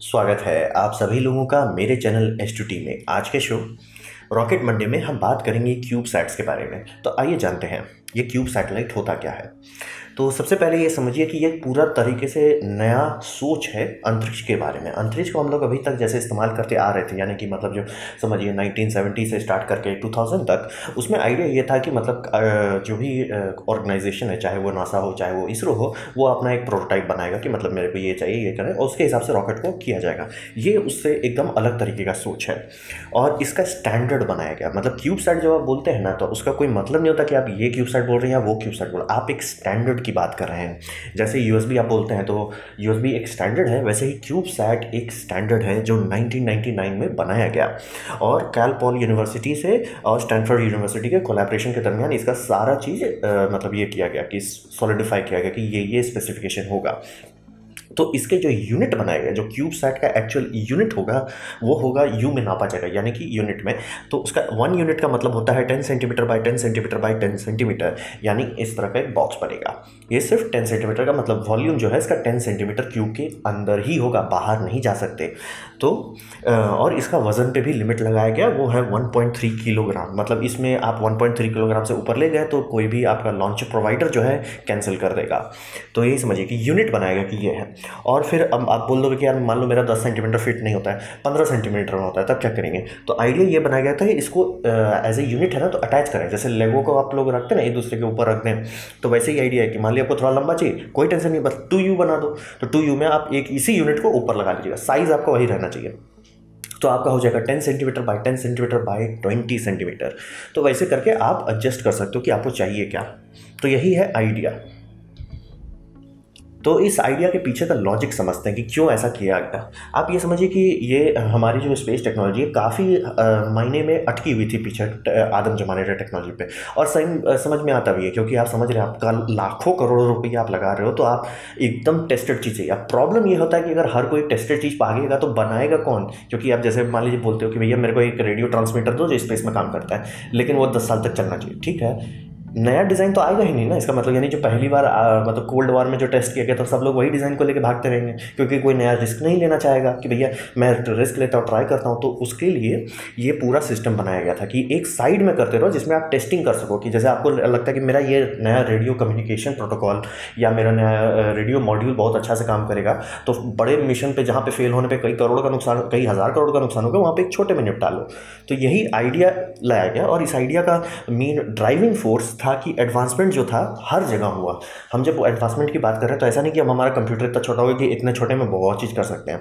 स्वागत है आप सभी लोगों का मेरे चैनल S2T में। आज के शो रॉकेट मंडे में हम बात करेंगे क्यूब सैट्स के बारे में। तो आइए जानते हैं ये क्यूब सैटेलाइट होता क्या है। तो सबसे पहले ये समझिए कि ये पूरा तरीके से नया सोच है अंतरिक्ष के बारे में। अंतरिक्ष को हम लोग अभी तक जैसे इस्तेमाल करते आ रहे थे, यानी कि मतलब जो समझिए 1970 से स्टार्ट करके 2000 तक, उसमें आइडिया ये था कि मतलब जो भी ऑर्गेनाइजेशन है, चाहे वो नासा हो चाहे वो इसरो हो, वो अपना एक प्रोटोटाइप बनाएगा कि मतलब मेरे को ये चाहिए, ये करें, और उसके हिसाब से रॉकेट को किया जाएगा। ये उससे एकदम अलग तरीके का सोच है और इसका स्टैंडर्ड बनाया गया। मतलब क्यूबसैट जब आप बोलते हैं ना, तो उसका कोई मतलब नहीं होता कि आप ये क्यूबसैट बोल रहे हैं या वो क्यूबसैट बोल रहे हैं, आप एक स्टैंडर्ड की बात कर रहे हैं। जैसे यूएसबी आप बोलते हैं तो यूएसबी एक स्टैंडर्ड है, वैसे ही क्यूबसैट एक स्टैंडर्ड है जो 1999 में बनाया गया और कैल पॉल यूनिवर्सिटी से और स्टैनफोर्ड यूनिवर्सिटी के कोलैबोरेशन के दरमियान इसका सारा चीज़ मतलब ये किया गया कि सॉलिडिफाई किया गया कि ये स्पेसिफिकेशन होगा। तो इसके जो यूनिट बनाए गए, जो क्यूबसैट का एक्चुअल यूनिट होगा वो होगा यू में नापा जाएगा, यानी कि यूनिट में। तो उसका 1 यूनिट का मतलब होता है 10 centimetre by 10 centimetre by 10 centimetre, यानी इस तरह का एक बॉक्स बनेगा। ये सिर्फ 10 सेंटीमीटर का मतलब वॉल्यूम जो है इसका 10 सेंटीमीटर क्यूब के अंदर ही होगा, बाहर नहीं जा सकते। तो और इसका वजन पे भी लिमिट लगाया गया, वो है 1.3 किलोग्राम। मतलब इसमें आप 1.3 किलोग्राम से ऊपर ले गए तो कोई भी आपका लॉन्च प्रोवाइडर जो है कैंसिल कर देगा। तो यही समझिए कि यूनिट बनाएगा कि ये है। और फिर अब आप बोल दोगे कि यार मान लो मेरा 10 सेंटीमीटर फिट नहीं होता है, 15 सेंटीमीटर में होता है, तब क्या करेंगे? तो आइडिया ये बनाया गया था इसको एज ए यूनिट है ना, तो अटैच करें। जैसे लेगो को आप लोग रखते हैं ना, एक दूसरे के ऊपर रख दें, तो वैसे ही आइडिया है कि मान लिया आपको थोड़ा लंबा चाहिए, कोई टेंशन नहीं, बस 2U बना दो। तो 2U में आप एक इसी यूनिट को ऊपर लगा लीजिएगा, साइज आपका वही रहना चाहिए। तो आपका हो जाएगा 10 centimetre by 10 centimetre by 20 centimetre. तो वैसे करके आप एडजस्ट कर सकते हो कि आपको चाहिए क्या। तो यही है आइडिया। तो इस आइडिया के पीछे का लॉजिक समझते हैं कि क्यों ऐसा किया गया। आप ये समझिए कि ये हमारी जो स्पेस टेक्नोलॉजी है काफ़ी मायने में अटकी हुई थी पीछे आदम जमाने के टेक्नोलॉजी पे, और सही समझ में आता भी है क्योंकि आप समझ रहे हैं आपका लाखों करोड़ों रुपये आप लगा रहे हो, तो आप एकदम टेस्टेड चीज़ चाहिए। अब प्रॉब्लम ये होता है कि अगर हर कोई टेस्टेड चीज़ पाएगा तो बनाएगा कौन? क्योंकि आप जैसे मान लीजिए बोलते हो कि भैया मेरे को एक रेडियो ट्रांसमीटर दो जो स्पेस में काम करता है, लेकिन वो 10 साल तक चलना चाहिए। ठीक है, नया डिज़ाइन तो आएगा ही नहीं ना। इसका मतलब यानी जो पहली बार मतलब कोल्ड वार में जो टेस्ट किया गया तो सब लोग वही डिज़ाइन को लेकर भागते रहेंगे, क्योंकि कोई नया रिस्क नहीं लेना चाहेगा कि भैया मैं रिस्क लेता हूँ, ट्राई करता हूँ। तो उसके लिए ये पूरा सिस्टम बनाया गया था कि एक साइड में करते रहो जिसमें आप टेस्टिंग कर सको, कि जैसे आपको लगता है कि मेरा ये नया रेडियो कम्युनिकेशन प्रोटोकॉल या मेरा नया रेडियो मॉड्यूल बहुत अच्छा से काम करेगा, तो बड़े मिशन पर जहाँ पे फेल होने पर कई करोड़ का नुकसान, कई हज़ार करोड़ का नुकसान होगा, वहाँ पर एक छोटे में निपटा लो। तो यही आइडिया लाया गया और इस आइडिया का मेन ड्राइविंग फोर्स था कि एडवांसमेंट जो था हर जगह हुआ। हम जब एडवांसमेंट की बात कर रहे हैं तो ऐसा नहीं कि हम हमारा कंप्यूटर इतना छोटा होगा कि इतने छोटे में बहुत चीज़ कर सकते हैं।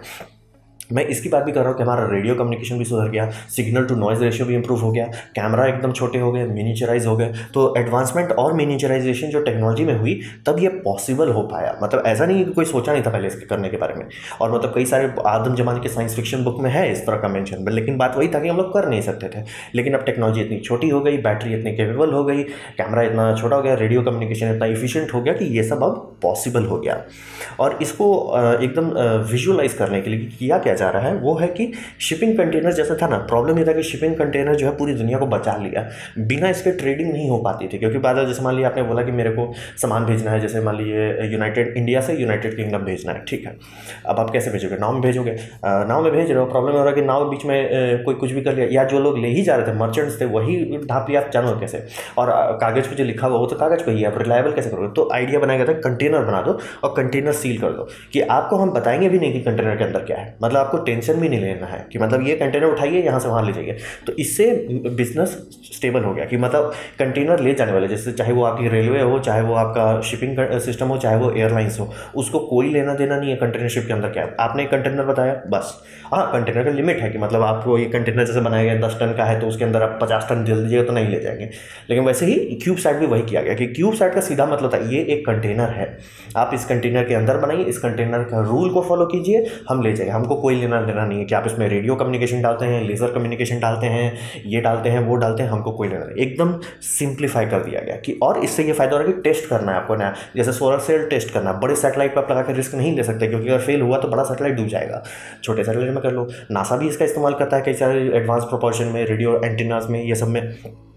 मैं इसकी बात भी कर रहा हूँ कि हमारा रेडियो कम्युनिकेशन भी सुधर गया, सिग्नल टू नॉइज़ रेशियो भी इंप्रूव हो गया, कैमरा एकदम छोटे हो गए, मिनिचराइज हो गए। तो एडवांसमेंट और मिनिचराइजेशन जो टेक्नोलॉजी में हुई तब ये पॉसिबल हो पाया। मतलब ऐसा नहीं कि कोई सोचा नहीं था पहले इसके करने के बारे में, और मतलब कई सारे आदम जमाने के साइंस फिक्शन बुक में है इस तरह का मेंशन, लेकिन बात वही था कि हम लोग कर नहीं सकते थे। लेकिन अब टेक्नोलॉजी इतनी छोटी हो गई, बैटरी इतनी केपेबल हो गई, कैमरा इतना छोटा हो गया, रेडियो कम्युनिकेशन इतना इफिशियंट हो गया कि ये सब अब पॉसिबल हो गया। और इसको एकदम विजुअलाइज करने के लिए किया क्या जा रहा है वो है कि शिपिंग कंटेनर जैसा था ना। प्रॉब्लम ये था कि शिपिंग कंटेनर जो है पूरी दुनिया को बचा लिया, बिना इसके ट्रेडिंग नहीं हो पाती थी। क्योंकि बाद जैसे मान लिया आपने बोला कि मेरे को सामान भेजना है, जैसे मान लीजिए यूनाइटेड इंडिया से यूनाइटेड किंगडम भेजना है, ठीक है। अब आप कैसे भेजोगे? नाव में भेजोगे, नाव में भेज रहे हो, प्रॉब्लम हो रहा है कि नाव बीच में कोई कुछ भी कर लिया, या जो लोग ले ही जा रहे थे मर्चेंट्स थे वही ढाप लिया, आप जानो कैसे? और कागज़ पर जो लिखा हुआ वो तो कागज़ पर ही, आप रिलायबल कैसे करोगे? तो आइडिया बनाया गया था कंटेनर बना दो और कंटेनर सील कर दो कि आपको हम बताएंगे भी नहीं कि कंटेनर के अंदर क्या है। मतलब आपको टेंशन भी नहीं लेना है कि मतलब ये कंटेनर उठाइए यहाँ से वहाँ ले जाइए। तो इससे बिजनेस स्टेबल हो गया कि मतलब कंटेनर ले जाने वाले, जैसे चाहे वो आपकी रेलवे हो, चाहे वो आपका शिपिंग सिस्टम हो, चाहे वो एयरलाइंस हो, उसको कोई लेना देना नहीं है कंटेनरशिप के अंदर क्या है। आपने एक कंटेनर बताया बस। हाँ, कंटेनर का लिमिट है कि मतलब आपको ये कंटेनर जैसे बनाया गया 10 टन का है तो उसके अंदर आप 50 टन जल दीजिएगा तो नहीं ले जाएंगे। लेकिन वैसे ही क्यूबसैट भी वही किया गया कि क्यूबसैट का सीधा मतलब था ये एक कंटेनर है, आप इस कंटेनर के अंदर बनाइए, इस कंटेनर का रूल को फॉलो कीजिए, हम ले जाएंगे। हमको कोई लेना देना नहीं है कि आप इसमें रेडियो कम्युनिकेशन डालते हैं, लेज़र कम्युनिकेशन डालते हैं, ये डालते हैं, वो डालते हैं, हमको कोई लेना नहीं। एकदम सिंप्लीफाई कर दिया गया कि और इससे ये फायदा हो रहा है कि टेस्ट करना है आपको नया, जैसे सोलर सेल टेस्ट करना। बड़े सैटेलाइट पर आप लगा कर रिस्क नहीं ले सकते क्योंकि अगर फेल हुआ तो बड़ा सैटेलाइट डूब जाएगा, छोटे सैटेलाइट में कर लो। नासा भी इसका इस्तेमाल करता है कई सारे एडवांस प्रोपोर्शन में, रेडियो एंटीनास में, ये सब में।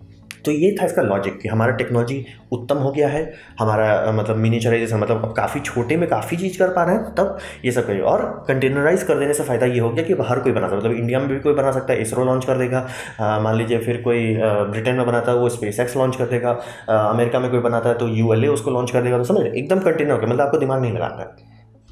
तो ये था इसका लॉजिक कि हमारा टेक्नोलॉजी उत्तम हो गया है, हमारा मतलब मिनिचराइजेशन, मतलब अब काफ़ी छोटे में काफ़ी चीज़ कर पा रहे हैं, तब ये सब करिए। और कंटेनराइज कर देने से फ़ायदा ये हो गया कि अब हर कोई बना सकता है, मतलब इंडिया में भी कोई बना सकता है, इसरो लॉन्च कर देगा, मान लीजिए फिर कोई ब्रिटेन में बनाता है वो स्पेसएक्स लॉन्च कर देगा, अमेरिका में कोई बनाता है तो यूएलए उसको लॉन्च कर देगा। तो समझ एकदम कंटेनर हो गया, मतलब आपको दिमाग नहीं लगाना है।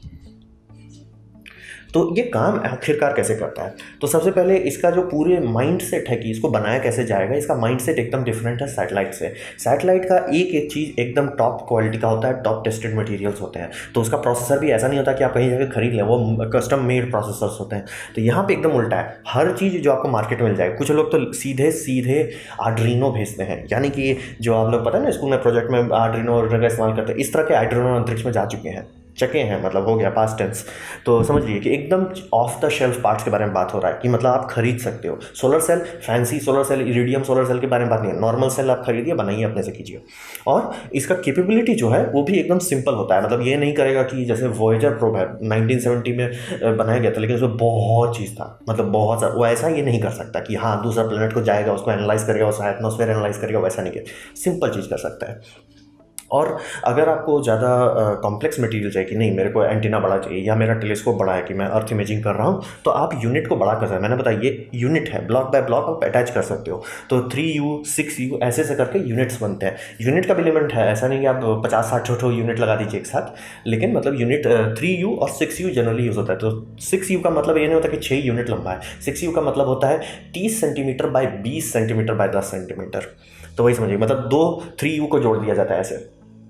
तो ये काम आखिरकार कैसे करता है? तो सबसे पहले इसका जो पूरे माइंड सेट है कि इसको बनाया कैसे जाएगा, इसका माइंड सेट एकदम डिफरेंट है सैटेलाइट से। सैटेलाइट का एक एक चीज़ एकदम टॉप क्वालिटी का होता है, टॉप टेस्टेड मटेरियल्स होते हैं। तो उसका प्रोसेसर भी ऐसा नहीं होता कि आप कहीं जाकर खरीद लें, वो कस्टम मेड प्रोसेसर्स होते हैं। तो यहाँ पे एकदम उल्टा है, हर चीज़ जो आपको मार्केट में मिल जाएगी। कुछ लोग तो सीधे सीधे आर्डुइनो भेजते हैं, यानी कि जो आप लोग पता है ना स्कूल में प्रोजेक्ट में आर्डुइनो का इस्तेमाल करते हैं, इस तरह के आर्डुइनो अंतरिक्ष में जा चुके हैं, चके हैं, मतलब हो गया पास्ट टेंस। तो समझ लीजिए कि एकदम ऑफ द शेल्फ पार्ट्स के बारे में बात हो रहा है कि मतलब आप खरीद सकते हो। Solar cell, fancy solar cell, iridium solar cell के बारे में बात नहीं है, नॉर्मल सेल आप खरीदिए, बनाइए, अपने से कीजिए। और इसका कैपेबिलिटी जो है वो भी एकदम सिंपल होता है, मतलब ये नहीं करेगा कि जैसे वॉयेजर प्रोब है 1970 में बनाया गया था, लेकिन उसमें बहुत चीज़ था, मतलब बहुत सारा, वो ऐसा ये नहीं कर सकता कि हाँ दूसरा प्लेनेट को जाएगा, उसको एनालाइज करेगा, उसका एटमॉस्फेयर एनालाइज करेगा, वैसा नहीं है, सिंपल चीज़ कर सकता है। और अगर आपको ज़्यादा कॉम्प्लेक्स मटेरियल चाहिए कि नहीं मेरे को एंटीना बड़ा चाहिए या मेरा टेलीस्कोप बड़ा है कि मैं अर्थ इमेजिंग कर रहा हूँ, तो आप यूनिट को बड़ा कर सकते हैं। मैंने बताया ये यूनिट है, ब्लॉक बाय ब्लॉक आप अटैच कर सकते हो। तो 3U 6U ऐसे करके यूनिट्स बनते हैं। यूनिट का भी लिमिट है, ऐसा नहीं कि आप 50-60 यूनिट लगा दीजिए एक साथ, लेकिन मतलब यूनिट 3U और 6U जनरली यूज़ होता है। तो 6U का मतलब ये नहीं होता कि 6 यूनिट लंबा है, 6U का मतलब होता है 30 centimetre by 20 centimetre by 10 centimetre. तो वही समझिए, मतलब 2 3U को जोड़ दिया जाता है ऐसे।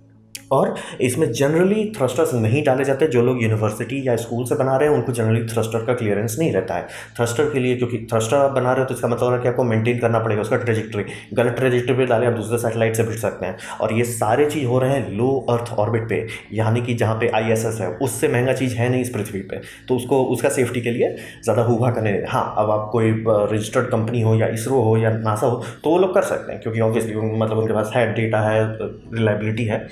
और इसमें जनरली थ्रस्टर्स नहीं डाले जाते। जो लोग यूनिवर्सिटी या स्कूल से बना रहे हैं उनको जनरली थ्रस्टर का क्लियरेंस नहीं रहता है। थ्रस्टर के लिए, क्योंकि थ्रस्टर आप बना रहे हो तो इसका मतलब है कि आपको मेंटेन करना पड़ेगा उसका ट्रेजेक्टरी, गलत ट्रेजेक्टरी पे डाले आप दूसरे सैटेलाइट से भिड़ सकते हैं। और ये सारे चीज़ हो रहे हैं लो अर्थ ऑर्बिट पे, यानी कि जहाँ पे ISS है, उससे महंगा चीज़ है नहीं इस पृथ्वी पे। तो उसको उसका सेफ्टी के लिए ज़्यादा हुआ करने, हाँ अब आप कोई रजिस्टर्ड कंपनी हो या इसरो हो या नासा हो तो वो लोग कर सकते हैं, क्योंकि ऑब्वियसली मतलब उनके पास है, डेटा है, रिलायबिलिटी है।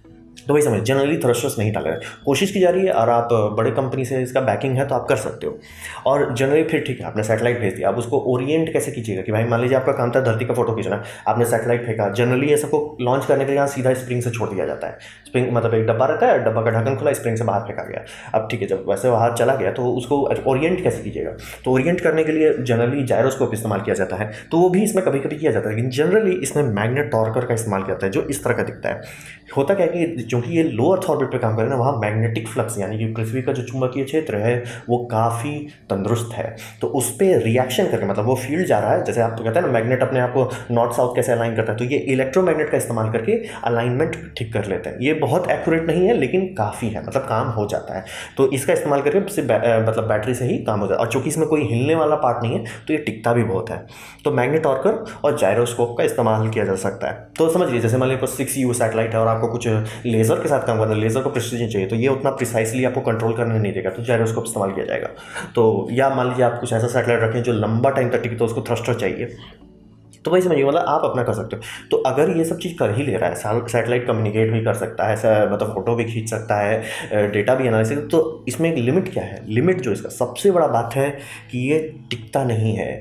तो वही समझ, जनरली थ्रस्टर्स नहीं डाल रहे, कोशिश की जा रही है। और आप बड़े कंपनी से इसका बैकिंग है तो आप कर सकते हो। और जनरली फिर ठीक है, आपने सैटेलाइट भेज दिया, आप उसको ओरिएंट कैसे कीजिएगा कि भाई मान लीजिए आपका काम था धरती का फोटो खींचना, आपने सैटेलाइट फेंका। जनरली ये सबको लॉन्च करने के लिए यहाँ सीधा स्प्रिंग से छोड़ दिया जाता है। स्प्रिंग मतलब एक डब्बा रहता है, डब्बा का ढक्कन खुला, स्प्रिंग से बाहर फेंका गया। अब ठीक है, जब वैसे बाहर चला गया तो उसको ओरिएंट कैसे कीजिएगा? तो ओरिएंट करने के लिए जनरली जायरोस्कोप इस्तेमाल किया जाता है, तो वो भी इसमें कभी कभी किया जाता है, लेकिन जनरली इसमें मैग्नेट टॉर्कर का इस्तेमाल किया जाता है, जो इस तरह का दिखता है। होता क्या है कि क्योंकि ये लो अर्थ ऑर्बिट पे काम करे ना, वहाँ मैग्नेटिक फ्लक्स यानी कि पृथ्वी का जो चुंबकीय क्षेत्र है वो काफ़ी तंदुरुस्त है। तो उस पर रिएक्शन करके, मतलब वो फील्ड जा रहा है, जैसे आप कहते हैं ना मैग्नेट अपने आप को नॉर्थ साउथ कैसे अलाइन करता है, तो ये इलेक्ट्रोमैग्नेट का इस्तेमाल करके अलाइनमेंट ठीक कर लेते हैं। ये बहुत एक्यूरेट नहीं है लेकिन काफ़ी है, मतलब काम हो जाता है। तो इसका इस्तेमाल करके मतलब बैटरी से ही काम हो जाता है। और चूंकि इसमें कोई हिलने वाला पार्ट नहीं है तो ये टिकता भी बहुत है। तो मैग्नेट टॉर्कर और जायरोस्कोप का इस्तेमाल किया जा सकता है। तो समझ लीजिए जैसे मान लीजिए 6U सैटेलाइट है और आपको कुछ लेज़र के साथ काम करना है, लेज़र को प्रिसीजन चाहिए, तो ये उतना प्रिसाइसली आपको कंट्रोल करने नहीं देगा, तो जायरोस्कोप इस्तेमाल किया जाएगा। तो या मान लीजिए आप कुछ ऐसा सैटेलाइट रखें जो लंबा टाइम तक टिके, तो उसको थ्रस्टर चाहिए, तो वही समझिए, मतलब आप अपना कर सकते हो। तो अगर ये सब चीज़ कर ही ले रहा है, सैटेलाइट कम्युनिकेट भी कर सकता है, मतलब फोटो भी खींच सकता है, डेटा भी एनालिसिस, तो इसमें एक लिमिट क्या है? लिमिट जो इसका सबसे बड़ा बात है कि ये टिकता नहीं है।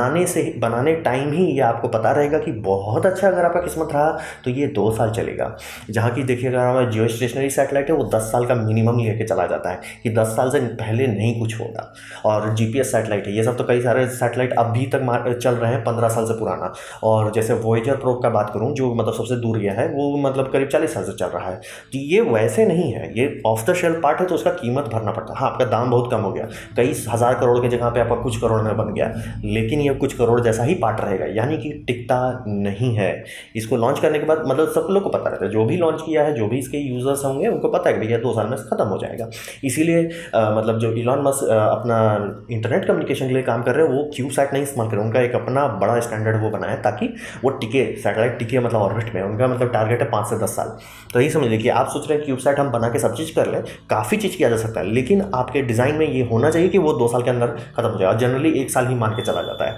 बनाने टाइम ही ये आपको पता रहेगा कि बहुत अच्छा अगर आपका किस्मत रहा तो ये 2 साल चलेगा। जहाँ की देखिए अगर हमारा जियो स्टेशनरी सैटेलाइट है वो 10 साल का मिनिमम लेके चला जाता है कि 10 साल से पहले नहीं कुछ होगा। और GPS सैटेलाइट है, ये सब तो कई सारे सैटेलाइट अभी तक चल रहे हैं 15 साल से पुराना। और जैसे वॉयेजर प्रोब का बात करूं जो मतलब सबसे दूर गया है, वो मतलब करीब 40 साल से चल रहा है। तो ये वैसे नहीं है, ये ऑफ द शेल्फ पार्ट है, तो उसका कीमत भरना पड़ता है। हाँ, आपका दाम बहुत कम हो गया, कई हज़ार करोड़ की जगह पे आपका कुछ करोड़ में बन गया, लेकिन ये कुछ करोड़ जैसा ही पार्ट रहेगा, यानी कि टिकता नहीं है। इसको लॉन्च करने के बाद मतलब सब लोग को पता रहता है, जो भी लॉन्च किया है, जो भी इसके यूजर्स होंगे उनको पता है कि भैया 2 साल में खत्म हो जाएगा। इसीलिए मतलब जो इलॉन मस्क अपना इंटरनेट कम्युनिकेशन के लिए काम कर रहे हैं, वो क्यूबसैट नहीं इस्तेमाल कर रहे हैं, उनका एक अपना बड़ा स्टैंडर्ड वो बनाया ताकि वो टिके, सैटेलाइट टिके, मतलब ऑर्बिट में। उनका मतलब टारगेट है 5 से 10 साल। तो यही समझ लीजिए कि आप सोच रहे हैं क्यूबसैट हम बना के सब चीज़ कर लें, काफ़ी चीज़ किया जा सकता है, लेकिन आपके डिज़ाइन में ये होना चाहिए कि वो 2 साल के अंदर खत्म हो जाए। और जनरली 1 साल ही मान के चला जाता है।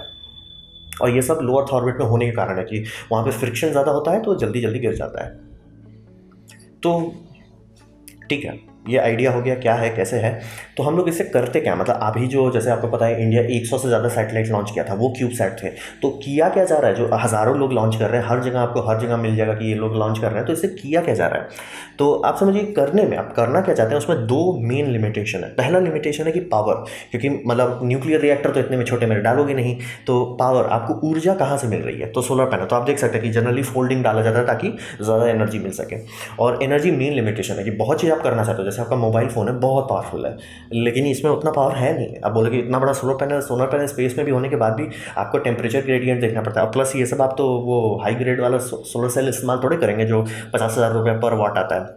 और ये सब लो अर्थ ऑर्बिट में होने के कारण है कि वहाँ पे फ्रिक्शन ज़्यादा होता है तो जल्दी जल्दी गिर जाता है। तो ठीक है, ये आइडिया हो गया क्या है कैसे है। तो हम लोग इससे करते क्या, मतलब अभी जो जैसे आपको पता है इंडिया 100 से ज़्यादा सैटेलाइट लॉन्च किया था, वो क्यूबसैट थे। तो किया क्या जा रहा है, जो हज़ारों लोग लॉन्च कर रहे हैं, हर जगह आपको हर जगह मिल जाएगा कि ये लोग लॉन्च कर रहे हैं, तो इससे किया क्या जा रहा है। तो आप समझिए करने में आप करना क्या चाहते हैं, उसमें दो मेन लिमिटेशन है। पहला लिमिटेशन है कि पावर, क्योंकि मतलब न्यूक्लियर रिएक्टर तो इतने में छोटे में डालोगे नहीं, तो पावर आपको ऊर्जा कहाँ से मिल रही है, तो सोलर पैनल। तो आप देख सकते हैं कि जनरली फोल्डिंग डाला जाता है ताकि ज़्यादा एनर्जी मिल सके। और एनर्जी मेन लिमिटेशन है कि बहुत चीज़ आप करना चाहते हो, जैसे आपका मोबाइल फ़ोन है बहुत पावरफुल है, लेकिन इसमें उतना पावर है नहीं। आप बोलोगे इतना बड़ा सोलर पैनल स्पेस में भी होने के बाद भी आपको टेम्परेचर ग्रेडियंट देखना पड़ता है, और प्लस ये सब आप तो वो हाई ग्रेड वाला सोलर सेल इस्तेमाल थोड़े करेंगे जो 50,000 रुपये पर वाट आता है।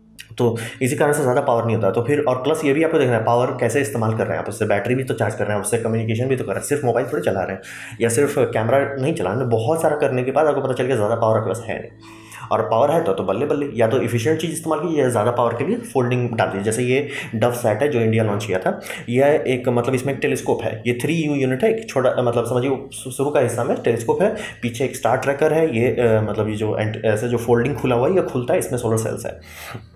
तो इसी कारण से ज़्यादा पावर नहीं होता। तो फिर और प्लस ये भी आपको देखना है पावर कैसे इस्तेमाल कर रहे हैं आप, उससे बैटरी भी तो चार्ज कर रहे हैं, उससे कम्युनिकेशन भी तो कर रहे हैं, सिर्फ मोबाइल थोड़े चला रहे हैं या सिर्फ कैमरा नहीं चला रहे हैं। बहुत सारा करने के बाद आपको पता चल गया ज़्यादा पावर आपके पास है नहीं। और पावर है तो बल्ले बल्ले, या तो इफिशिएंट चीज़ इस्तेमाल कीजिए या ज़्यादा पावर के लिए फोल्डिंग डाल दीजिए। जैसे ये डव सैट है जो इंडिया लॉन्च किया था, यह एक मतलब इसमें एक टेलीस्कोप है, ये 3U यूनिट है, एक छोटा मतलब समझिए शुरू का हिस्सा में टेलीस्कोप है, पीछे एक स्टार ट्रैकर है, ये मतलब ये जो ऐसे जो फोल्डिंग खुला हुआ है ये खुलता है, इसमें सोलर सेल्स है,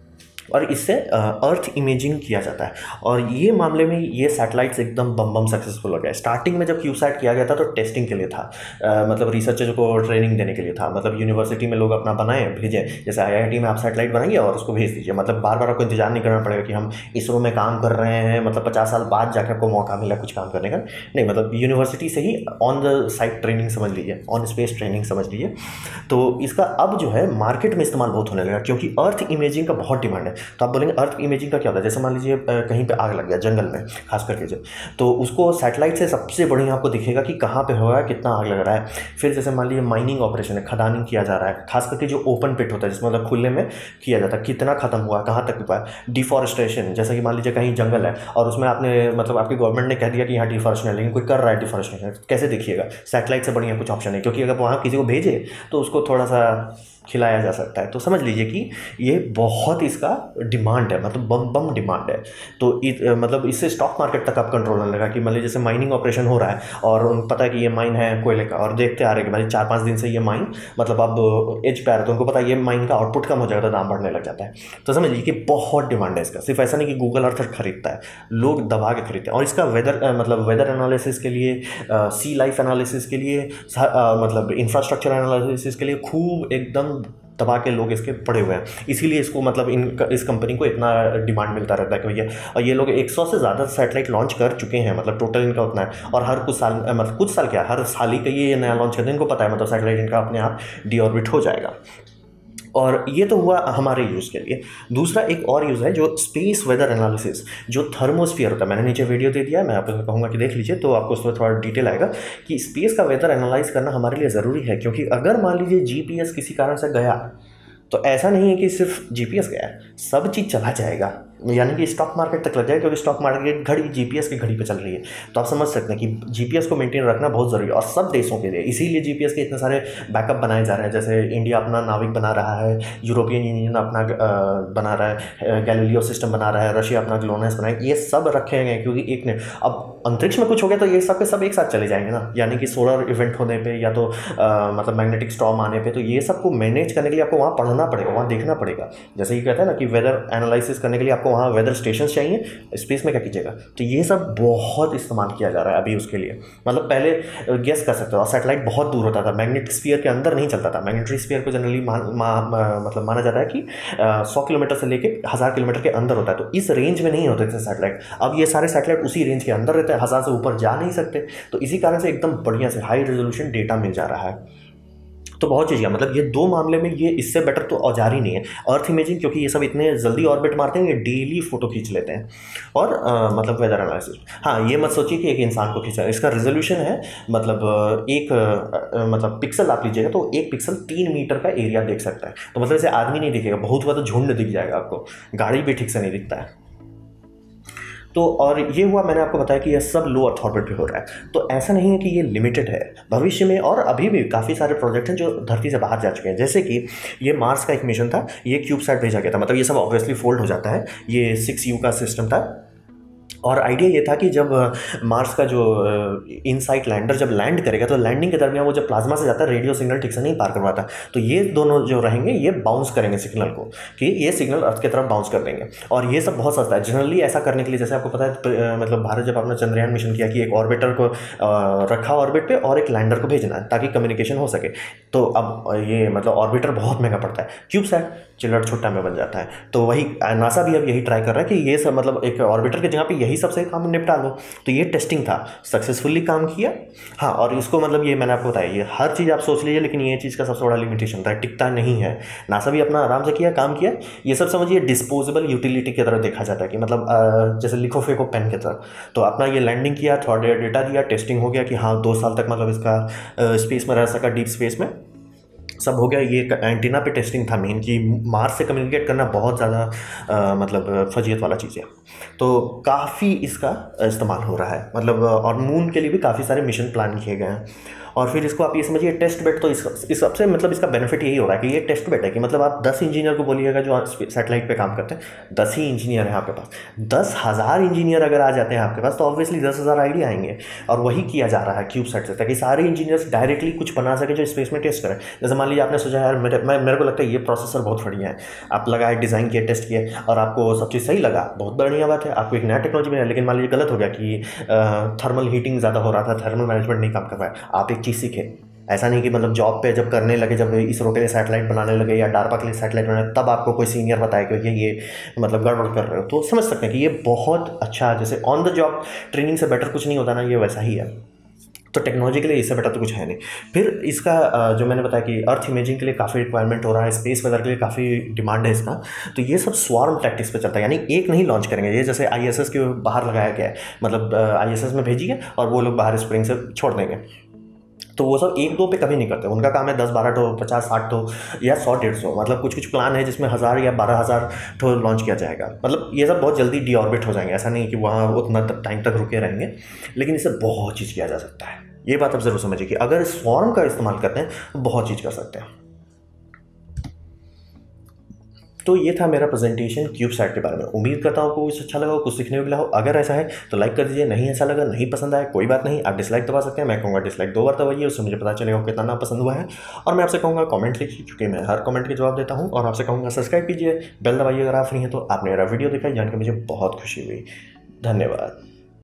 और इससे अर्थ इमेजिंग किया जाता है। और ये मामले में ये सैटेलाइट्स एकदम बम सक्सेसफुल हो गया। स्टार्टिंग में जब क्यूबसैट किया गया था तो टेस्टिंग के लिए था, मतलब रिसर्चर को ट्रेनिंग देने के लिए था, मतलब यूनिवर्सिटी में लोग अपना बनाए भेजें, जैसे IIT में आप सैटेलाइट बनाइए और उसको भेज दीजिए, मतलब बार बार आपको इंतजार नहीं करना पड़ेगा कि हम इसरो में काम कर रहे हैं, मतलब 50 साल बाद जाकर आपको मौका मिला कुछ काम करने का, नहीं, मतलब यूनिवर्सिटी से ही ऑन द साइट ट्रेनिंग समझ लीजिए, ऑन स्पेस ट्रेनिंग समझ लीजिए। तो इसका अब जो है मार्केट में इस्तेमाल बहुत होने लगा, क्योंकि अर्थ इमेजिंग का बहुत डिमांड है। तो आप बोलेंगे अर्थ इमेजिंग का क्या होता है, जैसे मान लीजिए कहीं पे आग लग गया जंगल में खास करके जब, तो उसको सैटेलाइट से सबसे बढ़िया आपको दिखेगा कि कहाँ पे हुआ है, कितना आग लग रहा है। फिर जैसे मान लीजिए माइनिंग ऑपरेशन है, खदानिंग किया जा रहा है, खास करके जो ओपन पिट होता है जिसमें मतलब खुले में किया जाता है, कितना खत्म हुआ, कहाँ तक हुआ है। डिफॉरेस्टेशन, जैसे कि मान लीजिए कहीं जंगल है और उसमें आपने मतलब आपकी गवर्नमेंट ने कह दिया कि यहाँ डिफॉरेस्टेशन है, लेकिन कोई कर रहा है डिफॉरेस्टेशन, कैसे देखिएगा, सैटेलाइट से बढ़िया कुछ ऑप्शन है, क्योंकि अगर वहाँ किसी को भेजे तो उसको थोड़ा सा खिलाया जा सकता है। तो समझ लीजिए कि ये बहुत इसका डिमांड है, मतलब बम डिमांड है। तो मतलब इससे स्टॉक मार्केट तक आप कंट्रोल होने लगा कि मान लीजिए जैसे माइनिंग ऑपरेशन हो रहा है और उनको पता है कि ये माइन है कोयले का, और देखते आ रहे हैं कि भाई 4-5 दिन से ये माइन मतलब अब एज पे आ रहा है, तो उनको पता है ये माइन का आउटपुट कम हो जाएगा तो दाम बढ़ने लग जाता है। तो समझ लीजिए कि बहुत डिमांड है इसका। सिर्फ ऐसा नहीं कि गूगल अर्थ खरीदता है, लोग दबा के खरीदते हैं। और इसका मतलब वेदर एनालिसिस के लिए, सी लाइफ एनालिसिस के लिए, मतलब इंफ्रास्ट्रक्चर एनालिसिस के लिए खूब एकदम दबा के लोग इसके पड़े हुए हैं। इसीलिए इसको मतलब इस कंपनी को इतना डिमांड मिलता रहता है कि भैया, और ये लोग 100 से ज़्यादा सैटेलाइट लॉन्च कर चुके हैं, मतलब टोटल इनका उतना है। और हर कुछ साल मतलब कुछ साल क्या, हर साल ही का ये नया लॉन्च करते हैं, इनको पता है मतलब सैटेलाइट इनका अपने आप डीऑर्बिट हो जाएगा। और ये तो हुआ हमारे यूज़ के लिए। दूसरा एक और यूज़ है जो स्पेस वेदर एनालिसिस, जो थर्मोस्फीयर होता है, मैंने नीचे वीडियो दे दिया है, मैं आपको कहूँगा कि देख लीजिए, तो आपको उसमें थोड़ा डिटेल आएगा कि स्पेस का वेदर एनालाइज करना हमारे लिए ज़रूरी है। क्योंकि अगर मान लीजिए GPS किसी कारण से गया, तो ऐसा नहीं है कि सिर्फ GPS गया है, सब चीज़ चला जाएगा, यानी कि स्टॉक मार्केट तक लग जाएगा, क्योंकि स्टॉक मार्केट की घड़ी GPS की घड़ी पे चल रही है। तो आप समझ सकते हैं कि GPS को मेंटेन रखना बहुत ज़रूरी है, और सब देशों के लिए। इसीलिए GPS के इतने सारे बैकअप बनाए जा रहे हैं, जैसे इंडिया अपना नाविक बना रहा है, यूरोपियन यूनियन अपना बना रहा है, गैलीलियो सिस्टम बना रहा है, रशिया अपना ग्लोनास बनाए, ये सब रखे गए क्योंकि एक ने अब अंतरिक्ष में कुछ हो गया तो ये सब के सब एक साथ चले जाएंगे ना, यानी कि सोलर इवेंट होने पे या तो मतलब मैग्नेटिक स्टॉर्म आने पे, तो ये सबको मैनेज करने के लिए आपको वहाँ पढ़ना पड़ेगा, वहाँ देखना पड़ेगा। जैसे कि कहते हैं ना कि वेदर एनालिसिस करने के लिए आपको वहाँ वेदर स्टेशन चाहिए, स्पेस में क्या कीजिएगा। तो ये सब बहुत इस्तेमाल किया जा रहा है अभी उसके लिए। मतलब पहले गेस कर सकते हो, और सैटेलाइट बहुत दूर होता था, मैग्नेटिक स्फीयर के अंदर नहीं चलता था। मैग्नेटिक स्फीयर को जनरली मतलब माना जाता है कि 100 किलोमीटर से लेकर 1000 किलोमीटर के अंदर होता है, तो इस रेंज में नहीं होते थे सैटेलाइट। अब ये सारे सैटेलाइट उसी रेंज के अंदर रहते हैं, 1000 से ऊपर जा नहीं सकते, तो इसी कारण से एकदम बढ़िया से हाई रेजोल्यूशन डेटा मिल जा रहा है। तो बहुत चीज़ है, मतलब ये दो मामले में ये इससे बेटर तो औजार ही नहीं है। अर्थ इमेजिंग, क्योंकि ये सब इतने जल्दी ऑर्बिट मारते हैं, ये डेली फोटो खींच लेते हैं। और मतलब वेदर एनालिसिस, हाँ ये मत सोचिए कि एक इंसान को खींचा, इसका रेजोल्यूशन है मतलब एक मतलब पिक्सल आप लीजिएगा तो एक पिक्सल 3 मीटर का एरिया देख सकता है। तो मतलब इसे आदमी नहीं दिखेगा, बहुत हुआ तो झुंड दिख जाएगा आपको, गाड़ी भी ठीक से नहीं दिखता है। तो और ये हुआ, मैंने आपको बताया कि यह सब लो अर्थ ऑर्बिट पे हो रहा है। तो ऐसा नहीं है कि ये लिमिटेड है, भविष्य में और अभी भी काफ़ी सारे प्रोजेक्ट हैं जो धरती से बाहर जा चुके हैं। जैसे कि ये मार्स का एक मिशन था, ये क्यूबसैट भेजा गया था, मतलब ये सब ऑब्वियसली फोल्ड हो जाता है, ये 6U का सिस्टम था। और आइडिया ये था कि जब मार्स का जो इनसाइट लैंडर जब लैंड करेगा तो लैंडिंग के दरमियान वो जब प्लाज्मा से जाता है रेडियो सिग्नल ठीक से नहीं पार करवाता, तो ये दोनों जो रहेंगे ये बाउंस करेंगे सिग्नल को, कि ये सिग्नल अर्थ की तरफ बाउंस कर देंगे। और ये सब बहुत सस्ता है जनरली ऐसा करने के लिए। जैसे आपको पता है मतलब भारत जब अपना चंद्रयान मिशन किया कि एक ऑर्बिटर को रखा ऑर्बिट पे और एक लैंडर को भेजना है ताकि कम्युनिकेशन हो सके, तो अब ये मतलब ऑर्बिटर बहुत महंगा पड़ता है, क्यूबसैट चिल्लड़ छोटा में बन जाता है। तो वही नासा भी अब यही ट्राई कर रहा है कि ये सब मतलब एक ऑर्बिटर के जगह पे यही सबसे काम निपटा लो। तो ये टेस्टिंग था, सक्सेसफुली काम किया। हाँ, और इसको मतलब ये मैंने आपको बताया, ये हर चीज़ आप सोच लीजिए, लेकिन ये चीज़ का सबसे बड़ा लिमिटेशन था, टिकता नहीं है। नासा भी अपना आराम से किया, काम किया। ये सब समझिए डिस्पोजेबल यूटिलिटी की तरह देखा जाता है कि मतलब जैसे लिखो फेंको पेन की तरह। तो अपना ये लैंडिंग किया, थोड़ा डेटा दिया, टेस्टिंग हो गया कि हाँ 2 साल तक मतलब इसका स्पेस में रह सका, डीप स्पेस में सब हो गया। ये एंटीना पे टेस्टिंग था मेन, कि मार्स से कम्युनिकेट करना बहुत ज़्यादा मतलब फजीयत वाला चीज़ है। तो काफ़ी इसका इस्तेमाल हो रहा है मतलब, और मून के लिए भी काफ़ी सारे मिशन प्लान किए गए हैं। और फिर इसको आप ये समझिए टेस्ट बेड, तो इस सबसे मतलब इसका बेनिफिट यही हो रहा है कि ये टेस्ट बेड है कि मतलब आप 10 इंजीनियर को बोलिएगा जो सैटेलाइट पे काम करते हैं, 10 ही इंजीनियर हैं आपके पास, 10,000 इंजीनियर अगर आ जाते हैं आपके पास तो ऑब्वियसली 10,000 आइडिया आएंगे। और वही किया जा रहा है क्यूबसैट से, ताकि सारे इंजीनियर्स डायरेक्टली कुछ बना सके जो स्पेस में टेस्ट करें। जैसे मान लीजिए आपने सोचा यार मेरे को लगता है ये प्रोसेसर बहुत बढ़िया है, आप लगाए, डिज़ाइन किए, टेस्ट किए और आपको सब चीज़ सही लगा, बहुत बढ़िया बात है, आपको एक नया टेक्नोलॉजी मिला। लेकिन मान लीजिए गलत हो गया कि थर्मल हीटिंग ज़्यादा हो रहा था, थर्मल मैनेजमेंट नहीं काम कर रहा है, आप एक चीज़ सीखे। ऐसा नहीं कि मतलब जॉब पे जब करने लगे, जब इसरो के लिए सैटेलाइट बनाने लगे या डार्पा के लिए सैटेलाइट बनाने, तब आपको कोई सीनियर बताया कि ये मतलब गड़बड़ कर रहे हो, तो समझ सकते हैं कि ये बहुत अच्छा, जैसे ऑन द जॉब ट्रेनिंग से बेटर कुछ नहीं होता ना, ये वैसा ही है। तो टेक्नोलॉजी के लिए इससे बेटर तो कुछ है नहीं। फिर इसका जो मैंने बताया कि अर्थ इमेजिंग के लिए काफ़ी रिक्वायरमेंट हो रहा है, स्पेस वेदर के लिए काफ़ी डिमांड है इसका। तो ये सब स्वार्म टैक्टिक्स पे चलता है, यानी एक नहीं लॉन्च करेंगे। ये जैसे आईएसएस के बाहर लगाया गया है, मतलब आईएसएस में भेजिए और वो लोग बाहर स्प्रिंग से छोड़ देंगे। तो वो सब 1-2 पे कभी नहीं करते, उनका काम है 10-12 ठो, 50-60 ठो या 100-150, मतलब कुछ प्लान है जिसमें 1000 या 12,000 ठो लॉन्च किया जाएगा। मतलब ये सब बहुत जल्दी डीऑर्बिट हो जाएंगे, ऐसा नहीं कि वहाँ उतना टाइम तक रुके रहेंगे, लेकिन इससे बहुत चीज़ किया जा सकता है। ये बात आप ज़रूर समझिए कि अगर इस फॉर्म का इस्तेमाल करते हैं तो बहुत चीज़ कर सकते हैं। तो ये था मेरा प्रेजेंटेशन क्यूबसैट के बारे में। उम्मीद करता हूँ आपको कुछ अच्छा लगा हो, कुछ सीखने को मिला हो। अगर ऐसा है तो लाइक कर दीजिए, नहीं ऐसा लगा, नहीं पसंद आया, कोई बात नहीं, आप डिसलाइक दबा सकते हैं। मैं कहूँगा डिसलाइक 2 बार दबाइए, उससे मुझे पता चलेगा कितना ना पसंद हुआ है। और मैं आपसे कहूँगा कमेंट लिखिए, क्योंकि मैं हर कमेंट के जवाब देता हूँ। और आपसे कहूँगा सब्सक्राइब कीजिए, बेल दबाइए अगर आप नहीं है तो। आपने मेरा वीडियो देखा, जान के मुझे बहुत खुशी हुई। धन्यवाद।